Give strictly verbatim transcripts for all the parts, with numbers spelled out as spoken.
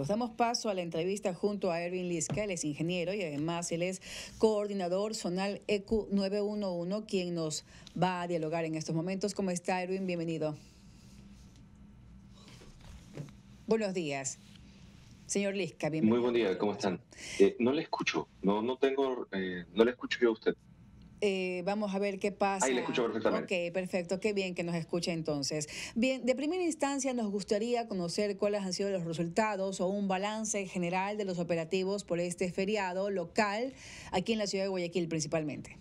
Nos damos paso a la entrevista junto a Erwin Lisca, él es ingeniero y además él es coordinador zonal E Q nueve uno uno, quien nos va a dialogar en estos momentos. ¿Cómo está, Erwin? Bienvenido. Buenos días. Señor Lisca, bienvenido. Muy buen día, ¿cómo están? Eh, no le escucho, no, no tengo, eh, no le escucho yo a usted. Eh, vamos a ver qué pasa. Ahí le escucho perfectamente. Ok, perfecto, qué bien que nos escuche entonces. Bien, de primera instancia nos gustaría conocer cuáles han sido los resultados o un balance general de los operativos por este feriado local aquí en la ciudad de Guayaquil principalmente.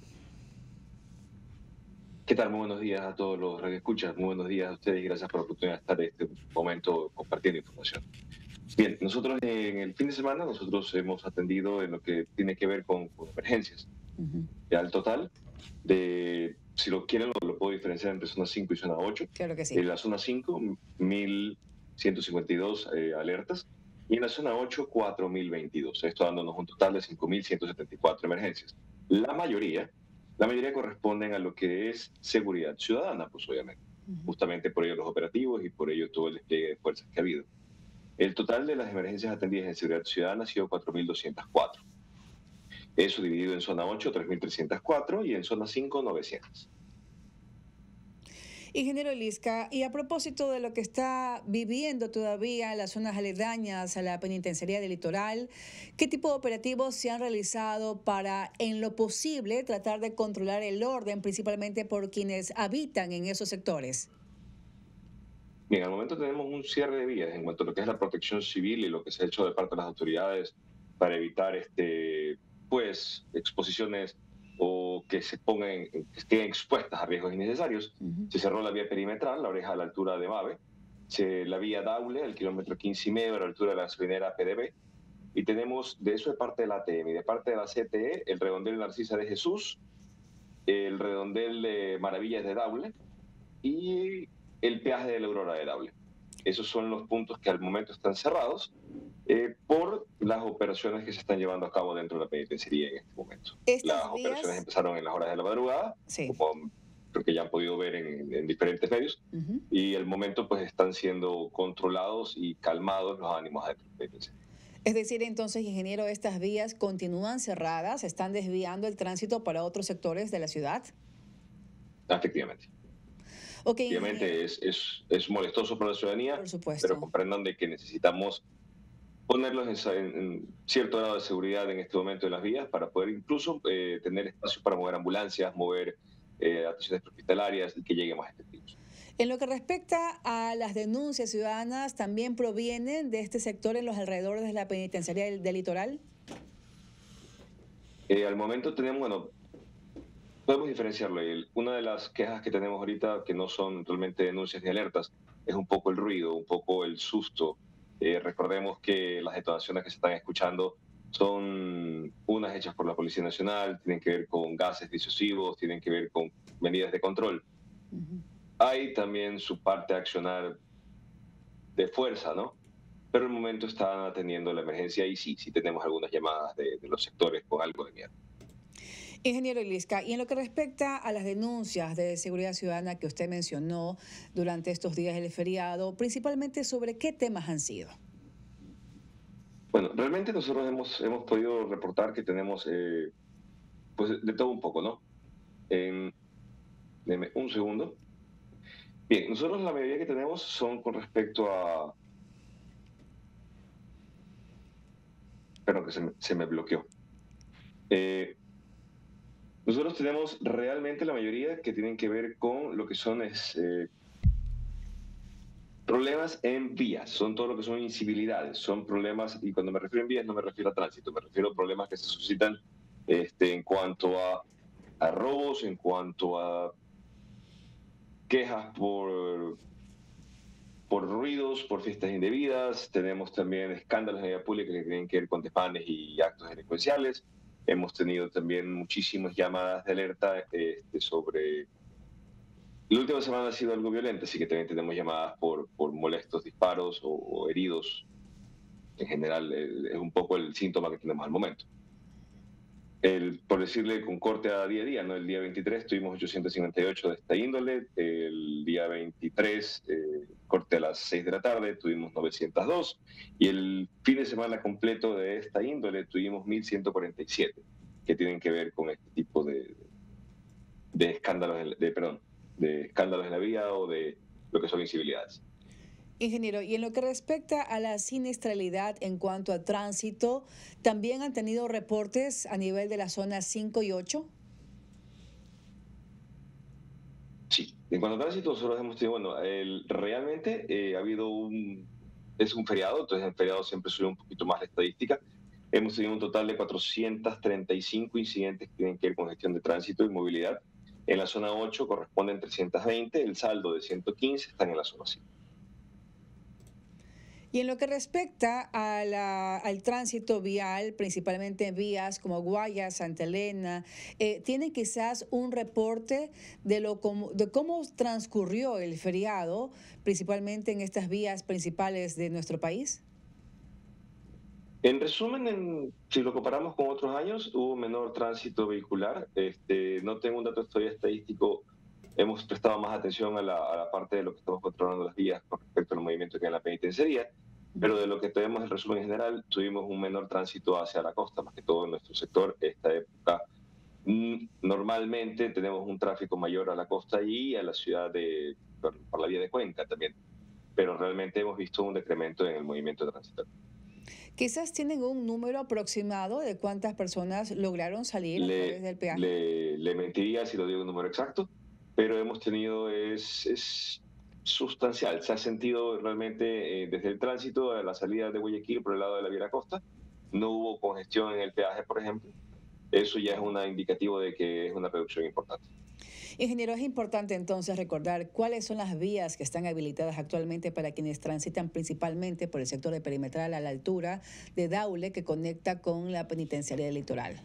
¿Qué tal? Muy buenos días a todos los radioescuchas, muy buenos días a ustedes y gracias por la oportunidad de estar en este momento compartiendo información. Bien, nosotros en el fin de semana nosotros hemos atendido en lo que tiene que ver con, con emergencias. Uh-huh. Ya el total de, si lo quieren, lo, lo puedo diferenciar entre zona cinco y zona ocho. Claro que sí. En la zona cinco, mil ciento cincuenta y dos eh, alertas y en la zona ocho, cuatro mil veintidós. Esto dándonos un total de cinco mil ciento setenta y cuatro emergencias. La mayoría, la mayoría corresponden a lo que es seguridad ciudadana, pues obviamente. Uh-huh. Justamente por ello los operativos y por ello todo el despliegue de fuerzas que ha habido. El total de las emergencias atendidas en seguridad ciudadana ha sido cuatro mil doscientas cuatro. Eso dividido en zona ocho, tres mil trescientas cuatro y en zona cinco, novecientas. Ingeniero Lisca, y a propósito de lo que está viviendo todavía las zonas aledañas a la penitenciaría del Litoral, ¿qué tipo de operativos se han realizado para, en lo posible, tratar de controlar el orden, principalmente por quienes habitan en esos sectores? Bien, al momento tenemos un cierre de vías en cuanto a lo que es la protección civil y lo que se ha hecho de parte de las autoridades para evitar este, pues, exposiciones o que se pongan, que estén expuestas a riesgos innecesarios. Uh-huh. Se cerró la vía perimetral, la oreja a la altura de Mave, se, la vía Daule, al kilómetro quince y medio, a la altura de la gasolinera P D B, y tenemos de eso de parte de la A T M y de parte de la C T E, el redondel Narcisa de Jesús, el redondel de Maravillas de Daule y el peaje de la Aurora de Daule. Esos son los puntos que al momento están cerrados eh, por las operaciones que se están llevando a cabo dentro de la penitenciaría en este momento. Las vías... operaciones empezaron en las horas de la madrugada, sí. Como creo que ya han podido ver en, en diferentes medios, uh-huh. Y al momento pues están siendo controlados y calmados los ánimos dentro de la penitenciaría. Es decir, entonces, ingeniero, ¿estas vías continúan cerradas? ¿Están desviando el tránsito para otros sectores de la ciudad? Efectivamente. Okay, Obviamente es, es, es molestoso para la ciudadanía, por supuesto. Pero comprendan de que necesitamos ponerlos en, en, en cierto grado de seguridad en este momento en las vías para poder incluso eh, tener espacio para mover ambulancias, mover eh, atenciones hospitalarias y que lleguen más efectivos. En lo que respecta a las denuncias ciudadanas, ¿también provienen de este sector en los alrededores de la penitenciaría del, del Litoral? Eh, al momento tenemos, bueno, podemos diferenciarlo. Una de las quejas que tenemos ahorita, que no son realmente denuncias ni alertas, es un poco el ruido, un poco el susto. Eh, recordemos que las detonaciones que se están escuchando son unas hechas por la Policía Nacional, tienen que ver con gases disuasivos, tienen que ver con medidas de control. Uh-huh. Hay también su parte de accionar de fuerza, ¿no? Pero el momento están atendiendo la emergencia y sí, sí tenemos algunas llamadas de, de los sectores con algo de miedo. Ingeniero Lisca, y en lo que respecta a las denuncias de seguridad ciudadana que usted mencionó durante estos días del feriado, principalmente sobre qué temas han sido. Bueno, realmente nosotros hemos, hemos podido reportar que tenemos eh, pues de todo un poco, ¿no? Eh, deme un segundo. Bien, nosotros la mayoría que tenemos son con respecto a... Perdón, que se me, se me bloqueó. Eh, Nosotros tenemos realmente la mayoría que tienen que ver con lo que son es, eh, problemas en vías, son todo lo que son incivilidades, son problemas, y cuando me refiero en vías no me refiero a tránsito, me refiero a problemas que se suscitan este, en cuanto a, a robos, en cuanto a quejas por, por ruidos, por fiestas indebidas, tenemos también escándalos en la vía pública que tienen que ver con desmanes y actos delincuenciales. Hemos tenido también muchísimas llamadas de alerta este, sobre... La última semana ha sido algo violenta, así que también tenemos llamadas por, por molestos disparos o, o heridos. En general, eh, es un poco el síntoma que tenemos al momento. el, por decirle, con corte a día a día, ¿no? El día veintitrés tuvimos ochocientos cincuenta y ocho de esta índole, el día veintitrés, eh, corte a las seis de la tarde, tuvimos novecientos dos, y el fin de semana completo de esta índole tuvimos mil ciento cuarenta y siete, que tienen que ver con este tipo de, de escándalos, de, perdón, de escándalos en la vía o de lo que son incivilidades. Ingeniero, y en lo que respecta a la siniestralidad en cuanto a tránsito, ¿también han tenido reportes a nivel de las zonas cinco y ocho? Sí, en cuanto a tránsito, nosotros hemos tenido, bueno, el, realmente eh, ha habido un, es un feriado, entonces en feriado siempre sube un poquito más la estadística. Hemos tenido un total de cuatrocientos treinta y cinco incidentes que tienen que ver con gestión de tránsito y movilidad. En la zona ocho corresponden trescientos veinte, el saldo de ciento quince están en la zona cinco. Y en lo que respecta a la, al tránsito vial, principalmente en vías como Guayas, Santa Elena, eh, ¿tiene quizás un reporte de, lo, de cómo transcurrió el feriado, principalmente en estas vías principales de nuestro país? En resumen, en, si lo comparamos con otros años, hubo menor tránsito vehicular. Este, no tengo un dato todavía estadístico. Hemos prestado más atención a la, a la parte de lo que estamos controlando las vías con respecto al movimiento que hay en la penitenciaría, pero de lo que tenemos el resumen general, tuvimos un menor tránsito hacia la costa, más que todo en nuestro sector. Esta época, mm, normalmente tenemos un tráfico mayor a la costa y a la ciudad de, por, por la vía de Cuenca también, pero realmente hemos visto un decremento en el movimiento de tránsito. Quizás tienen un número aproximado de cuántas personas lograron salir a través Le, del peaje. le, le mentiría si lo digo un número exacto, pero hemos tenido, es, es sustancial. Se ha sentido realmente eh, desde el tránsito a la salida de Guayaquil por el lado de la Vía la Costa. No hubo congestión en el peaje, por ejemplo. Eso ya es un indicativo de que es una reducción importante. Ingeniero, es importante entonces recordar cuáles son las vías que están habilitadas actualmente para quienes transitan principalmente por el sector de Perimetral a la altura de Daule, que conecta con la penitenciaría del Litoral.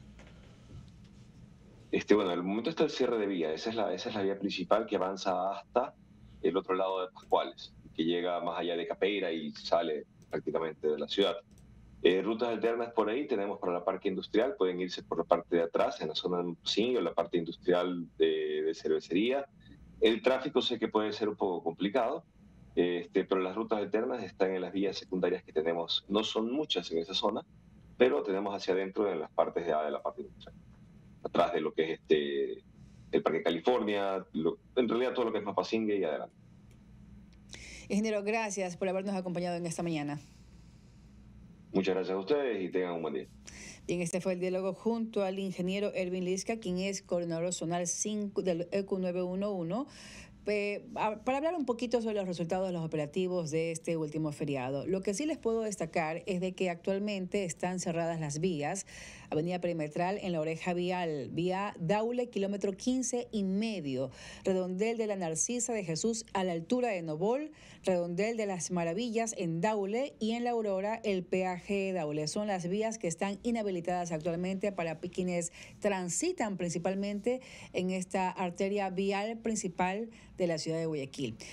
Este, bueno, en el momento está el cierre de vía. Esa es la, esa es la vía principal que avanza hasta el otro lado de Pascuales, que llega más allá de Capeira y sale prácticamente de la ciudad. Eh, rutas alternas por ahí tenemos para la parque industrial, pueden irse por la parte de atrás, en la zona de sí, o la parte industrial de, de cervecería. El tráfico sé que puede ser un poco complicado, este, pero las rutas alternas están en las vías secundarias que tenemos. No son muchas en esa zona, pero tenemos hacia adentro en las partes de, de la parte industrial, atrás de lo que es este, el Parque California, lo, en realidad todo lo que es Mapasingue y adelante. Ingeniero, gracias por habernos acompañado en esta mañana. Muchas gracias a ustedes y tengan un buen día. Bien, este fue el diálogo junto al ingeniero Erwin Lisca, quien es coordinador zonal cinco del E Q nueve uno uno, eh, para hablar un poquito sobre los resultados de los operativos de este último feriado. Lo que sí les puedo destacar es de que actualmente están cerradas las vías. Avenida Perimetral en la oreja vial, vía Daule, kilómetro quince y medio, Redondel de la Narcisa de Jesús a la altura de Nobol, Redondel de las Maravillas en Daule y en la Aurora el peaje de Daule. Son las vías que están inhabilitadas actualmente para quienes transitan principalmente en esta arteria vial principal de la ciudad de Guayaquil.